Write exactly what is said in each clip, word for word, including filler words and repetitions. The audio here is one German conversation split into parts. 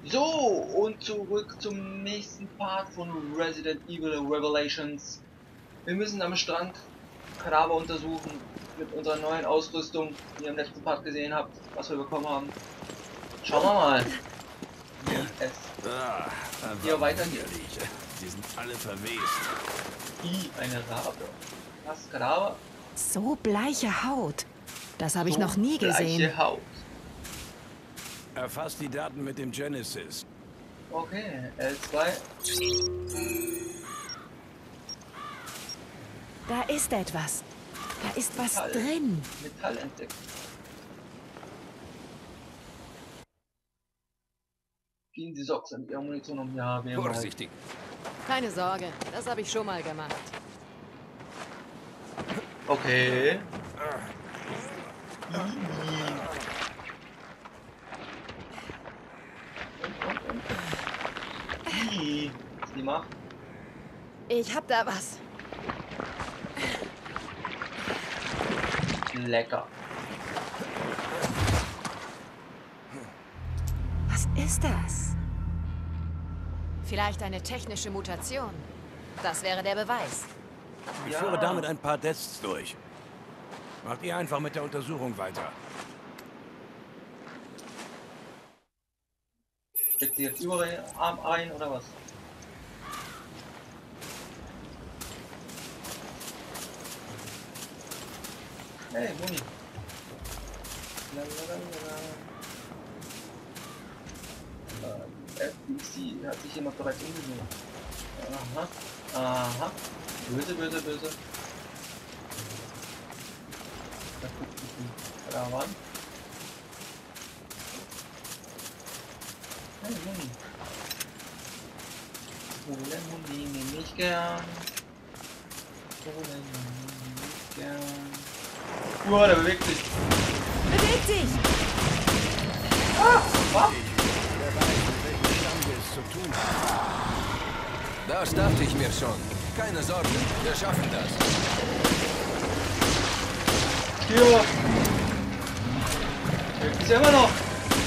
So, und zurück zum nächsten Part von Resident Evil Revelations. Wir müssen am Strand Kadaver untersuchen mit unserer neuen Ausrüstung, die ihr im letzten Part gesehen habt, was wir bekommen haben. Schauen wir mal, wie es Ah, hier weitergeht. Die sind alle verwest. Wie eine Rabe. Was, Kadaver? So bleiche Haut. Das habe ich So noch nie gesehen. Gleiche Haut. Erfasst die Daten mit dem Genesis. Okay, L zwei. Da ist etwas. Da ist was Metall. drin. Metall entdeckt. Gehen die Socks an ihrer Munition um? Ja, wir haben halt. Vorsichtig. Keine Sorge, das habe ich schon mal gemacht. Okay. Ih, was die macht? Ich hab da was. Lecker. Was ist das? Vielleicht eine technische Mutation. Das wäre der Beweis. Ich Ja. führe damit ein paar Tests durch. Macht ihr einfach mit der Untersuchung weiter. Steckt sie jetzt überall den Arm ein oder was? Hey, Muni. Äh, F B C hat sich jemand bereits umgesehen. Aha. Aha. Böse, böse, böse. Da guckt die da ran. Hey, Muni. Holen Muni nehme ich gern. Holen Muni nehme ich gern. Uah, der bewegt sich. Beweg dich! Ah, was? Wer weiß, mit welchem Stamm wir es zu tun haben. Das dachte ich mir schon. Keine Sorge, wir schaffen das. Hier. Bewegt sich immer noch.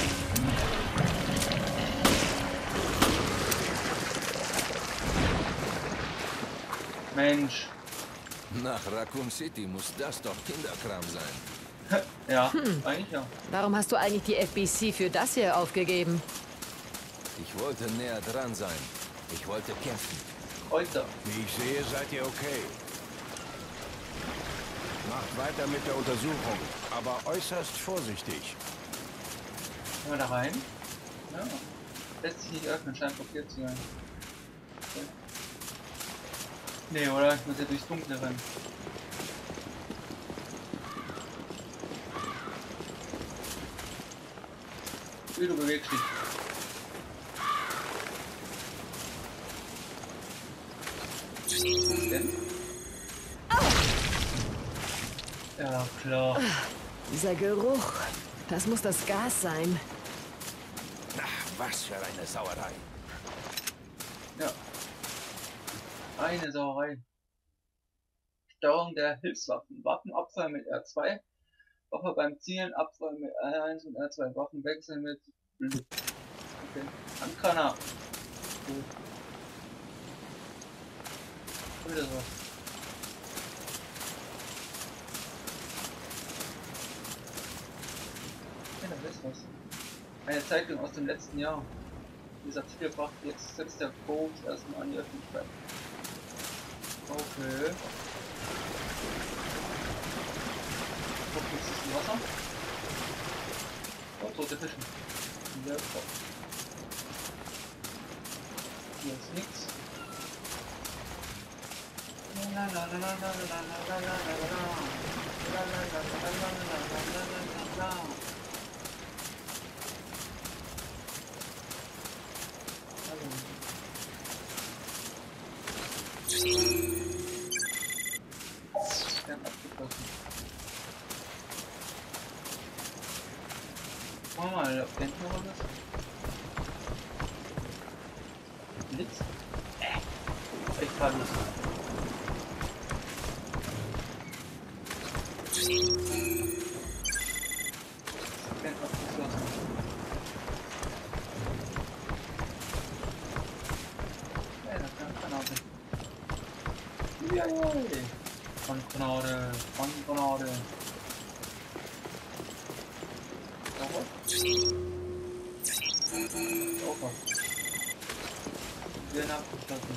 Mensch. Nach Raccoon City muss das doch Kinderkram sein. Ja, eigentlich ja. Warum hast du eigentlich die F B C für das hier aufgegeben? Ich wollte näher dran sein. Ich wollte kämpfen. Heute. Wie ich sehe, seid ihr okay. Macht weiter mit der Untersuchung, aber äußerst vorsichtig. Können wir da rein? Ja. Lässt sich nicht öffnen, scheint blockiert zu sein. Okay. Nee, oder? Ich muss ja durchs Dunkle rennen. Wie du bewegst dich. Was denn? Ja, klar. Dieser Geruch. Das muss das Gas sein. Ach, was für eine Sauerei. Ja. Eine Sauerei. Steuerung der Hilfswaffen. Waffenabfall mit R zwei. Waffe beim Zielen, Abfall mit R eins und R zwei. Waffen wechseln mit Blut. Okay. Handkanner. Gut. Wieder so. Ja, da ist was. Eine Zeitung aus dem letzten Jahr. Dieser Artikel brachte jetzt setzt der Code erstmal an die Öffentlichkeit. Okay. Guck, jetzt ist ein Wasser. Oh, tote Fische. Ja, oh. Hier ist nichts. La la la la la la la la la la la. La la la la la la la la la la. Stern abgeschlossen. Guck mal, ob hinten noch was ist. Blitz? Äh. Ich kann nicht. Stern abgeschlossen. Uiuiui. Handgranate, Handgranate. Noch was? Auch was. Türen abgeschlossen.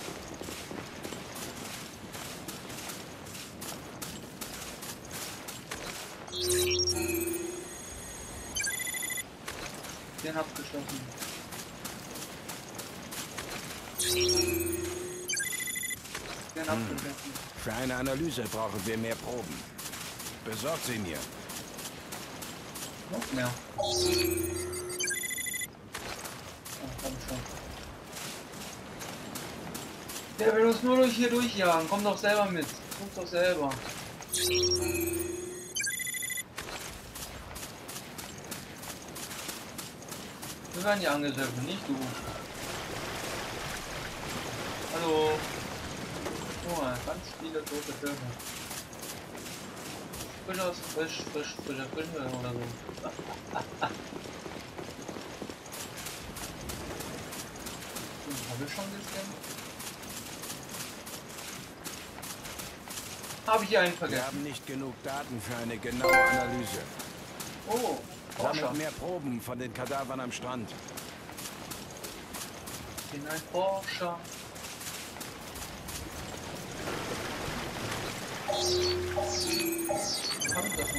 Türen abgeschlossen. Türen abgeschlossen. Für eine Analyse brauchen wir mehr Proben. Besorgt sie mir. Noch mehr. Oh, komm schon. Der will uns nur durch hier durchjagen. Komm doch selber mit. Komm doch selber. Wir werden hier angegriffen, nicht du. Hallo. Oh, ganz viele tote Vögel. Frisch aus, frisch, frisch, frischer Fische oder so. Habe ich schon gesehen? Habe ich hier einen Wir vergessen? haben nicht genug Daten für eine genaue Analyse. Oh, Forscher. Sammelt mehr Proben von den Kadavern am Strand. Ich bin ein Forscher. Was haben wir davon?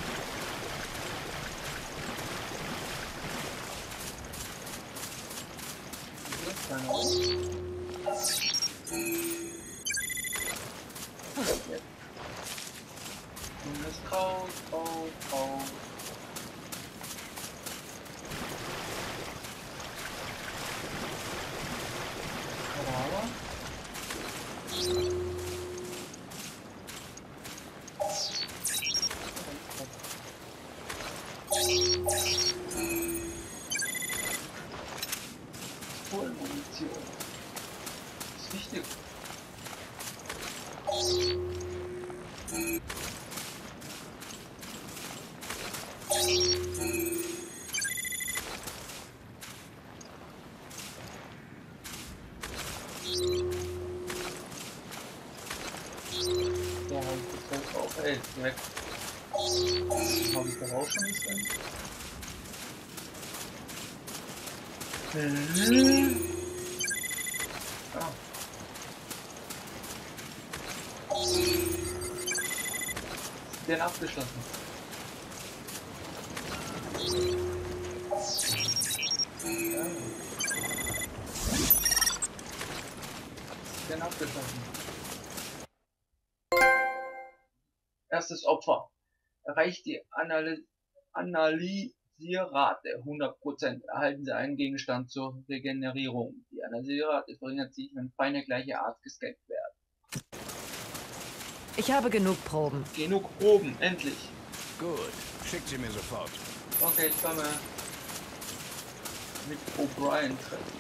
Hier ist keiner. Jetzt. Und das Kraut, Kraut, Kraut. Aber. Vollmunition. Das ist wichtig. Ja, ich das drauf. Ey, direkt. Habe ich da auch schon gesehen? Hm. Ah. Den abgeschlossen. Ja. Den abgeschlossen. Erstes Opfer. Erreicht die Analy Analysierrate hundert Prozent. Erhalten Sie einen Gegenstand zur Regenerierung. Die Analysierrate verringert sich, wenn Feinde gleicher Art gescannt werden. Ich habe genug Proben. Genug Proben, endlich. Gut, schickt sie mir sofort. Okay, ich komme mit O'Brien treffen.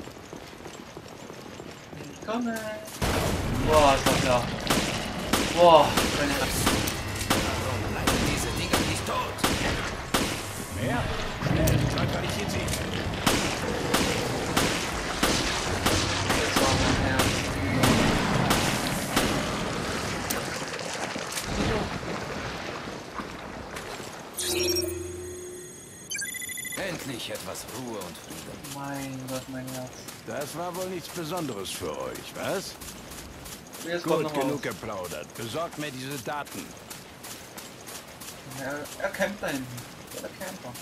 Ich komme. Boah, ist das klar. Boah, meine Warum bleiben diese Dinger nicht tot? Mehr? Schnell, sag, weil ich hier ziehe. Das war mein Herz. Endlich etwas Ruhe und Frieden. Mein Gott, mein Herz. Das war wohl nichts Besonderes für euch, was? Jetzt kommt Gut, noch genug was. geplaudert. Besorgt mir diese Daten. Er, er campt da hinten. Der Camper.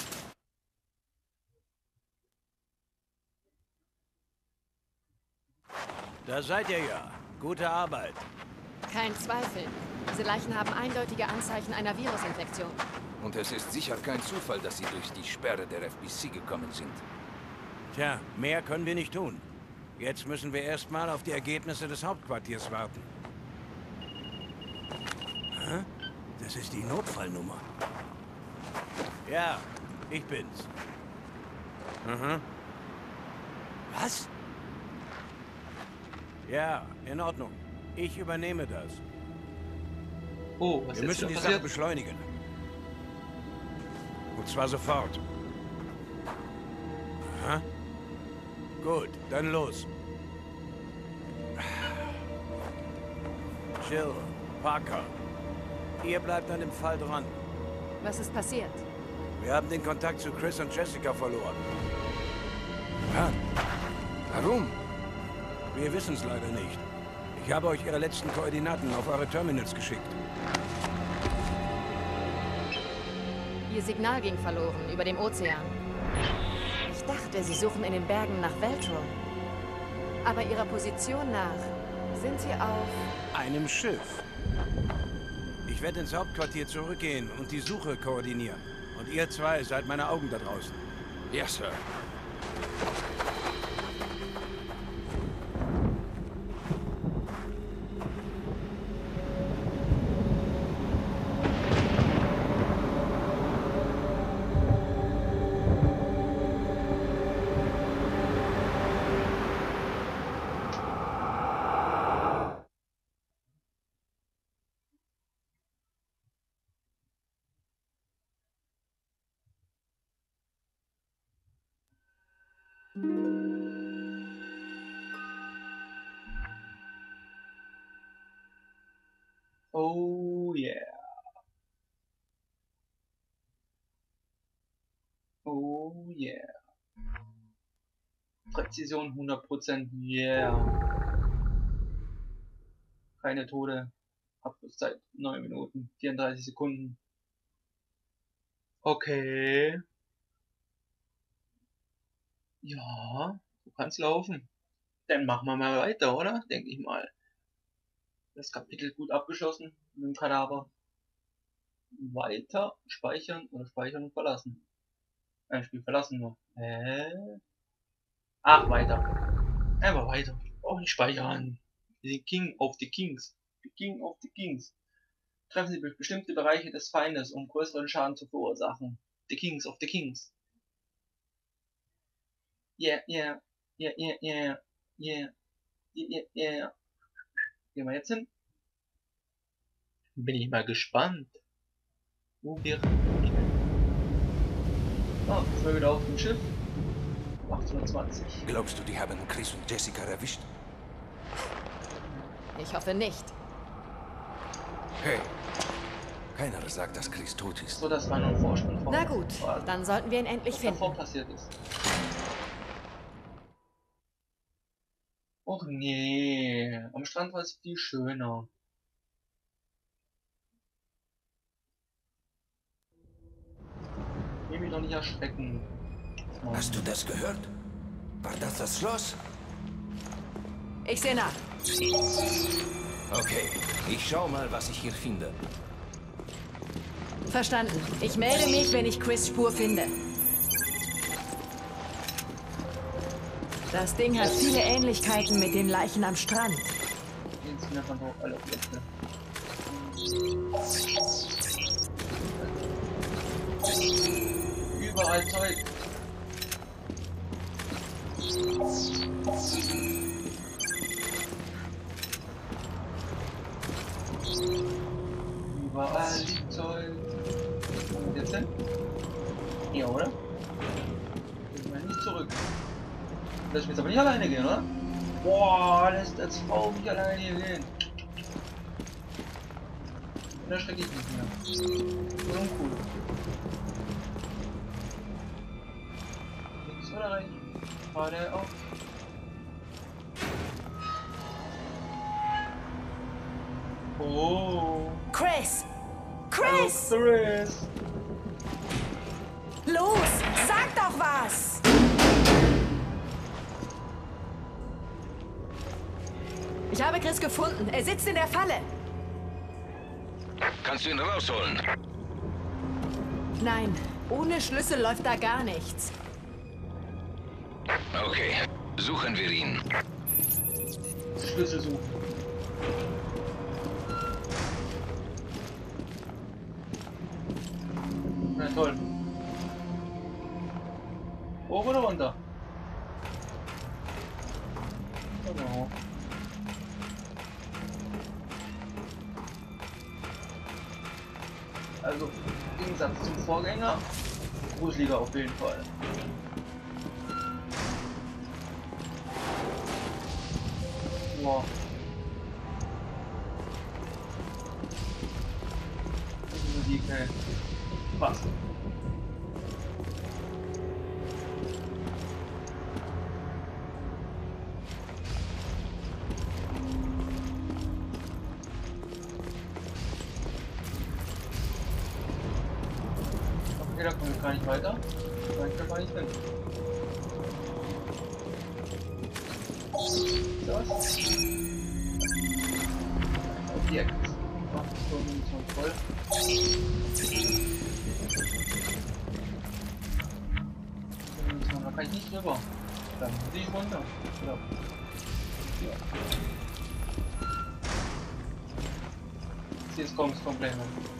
Da seid ihr ja. Gute Arbeit. Kein Zweifel. Diese Leichen haben eindeutige Anzeichen einer Virusinfektion. Und es ist sicher kein Zufall, dass sie durch die Sperre der F B C gekommen sind. Tja, mehr können wir nicht tun. Jetzt müssen wir erstmal auf die Ergebnisse des Hauptquartiers warten. Hä? Das ist die Notfallnummer. Ja, ich bin's. Mhm. Was? Ja, in Ordnung. Ich übernehme das. Oh, was Wir ist müssen die da Sache passiert? beschleunigen. Und zwar sofort. Aha. Gut, dann los. Jill, Parker. Ihr bleibt an dem Fall dran. Was ist passiert? Wir haben den Kontakt zu Chris und Jessica verloren. Ja. Warum? Wir wissen es leider nicht. Ich habe euch ihre letzten Koordinaten auf eure Terminals geschickt. Ihr Signal ging verloren über dem Ozean. Ich dachte, sie suchen in den Bergen nach Veltro. Aber ihrer Position nach sind sie auf... einem Schiff. Ich werde ins Hauptquartier zurückgehen und die Suche koordinieren. Und ihr zwei seid meine Augen da draußen. Ja, Sir. Oh yeah. Oh yeah. Präzision hundert Prozent. Yeah. Keine Tode. Abschlusszeit neun Minuten vierunddreißig Sekunden. Okay. Ja, so kann's laufen. Dann machen wir mal weiter, oder? Denke ich mal. Das Kapitel gut abgeschlossen mit dem Kadaver. Weiter speichern oder speichern und verlassen. Ein Spiel verlassen nur. Hä? Ach, weiter. Einfach weiter. Auch nicht speichern. The King of the Kings. The King of the Kings. Treffen Sie bestimmte Bereiche des Feindes, um größeren Schaden zu verursachen. The Kings of the Kings. Yeah, yeah, yeah, yeah, yeah, yeah, yeah, yeah. Gehen wir jetzt hin? Bin ich mal gespannt. Wo wir... Ah, jetzt mal wieder auf dem Schiff. achthundertzwanzig. Glaubst du, die haben Chris und Jessica erwischt? Ich hoffe nicht. Hey. Keiner sagt, dass Chris tot ist. So, das war nur ein Vorsprung. Na gut, dann sollten wir ihn endlich was finden. davor passiert ist. Och nee, am Strand war es viel schöner. Ich will mich doch nicht erschrecken. Hast du das gehört? War das das Schloss? Ich sehe nach. Okay, ich schau mal, was ich hier finde. Verstanden. Ich melde mich, wenn ich Chris' Spur finde. Das Ding hat viele Ähnlichkeiten mit den Leichen am Strand. Jetzt sind einfach nur alle Objekte. Überall Zeug. Überall liegt Zeug. Wo kommen wir jetzt hin? Hier, oder? Gehen wir nicht zurück. Lass mich jetzt aber nicht alleine gehen, oder? Boah, lässt als Frau mich alleine hier gehen. Da schrecke ich nicht mehr. So uncool. Links oder rechts? War der auf? Oh. Chris! Hallo, Chris! Chris! Los! Sag doch was! Ich habe Chris gefunden. Er sitzt in der Falle. Kannst du ihn rausholen? Nein, ohne Schlüssel läuft da gar nichts. Okay, suchen wir ihn. Schlüssel suchen. Na toll. Hoch oder runter? Genau. Also, im Gegensatz zum Vorgänger, gruseliger auf jeden Fall. Wow. Okay, da komme ich gar nicht weiter. Da kann ich da gar nicht hin. Das. Objekt. Ach, so, Munition voll. Munition, da kann ich nicht rüber. Dann muss ich runter. Ja. Ja. Jetzt kommt es komplett.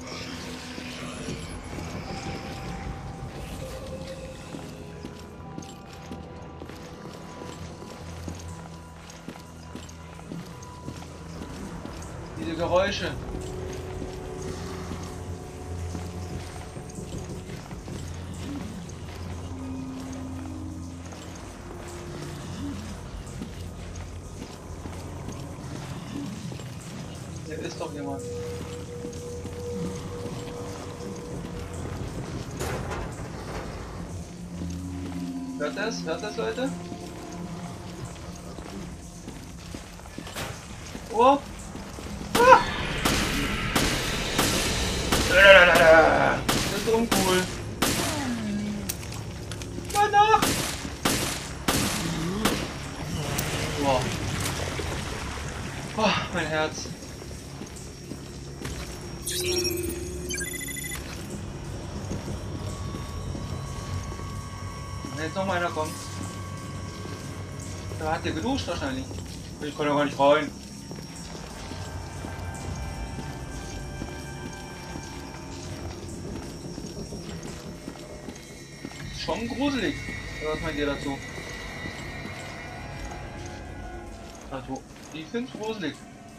Diese Geräusche. Hier ist doch jemand. Hört das? Hört das, Leute? Oh! Ah! Das ist uncool. Mal nach! Boah. Oh, mein Herz. Wenn jetzt noch mal einer kommt. Da hat der geduscht wahrscheinlich. Ich kann doch gar nicht rein. Ist schon gruselig. Was meint ihr dazu? Also, ich find's gruselig.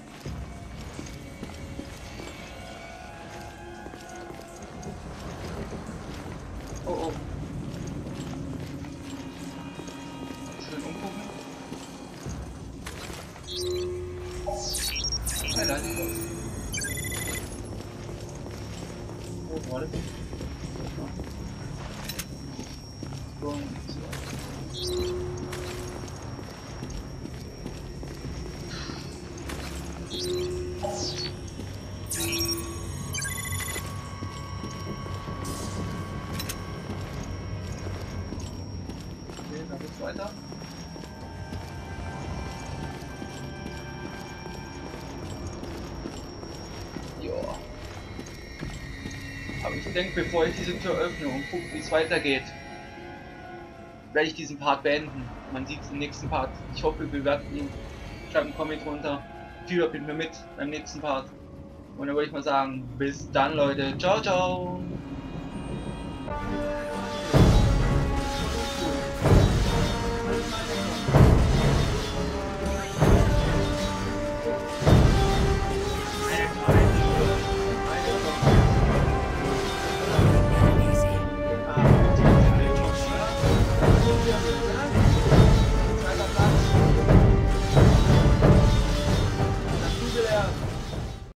Oh oh. Schön umgucken. Ja, da ist was. Oh, warte. So, okay, da geht's weiter. Ja. Aber ich denke, bevor ich diese Tür öffne und gucke, wie es weitergeht, werde ich diesen Part beenden. Man sieht es im nächsten Part. Ich hoffe, wir bewerten ihn. Schreibt einen Comment runter. Fiebert mit mir mit beim nächsten Part. Und dann würde ich mal sagen, bis dann, Leute. Ciao, ciao.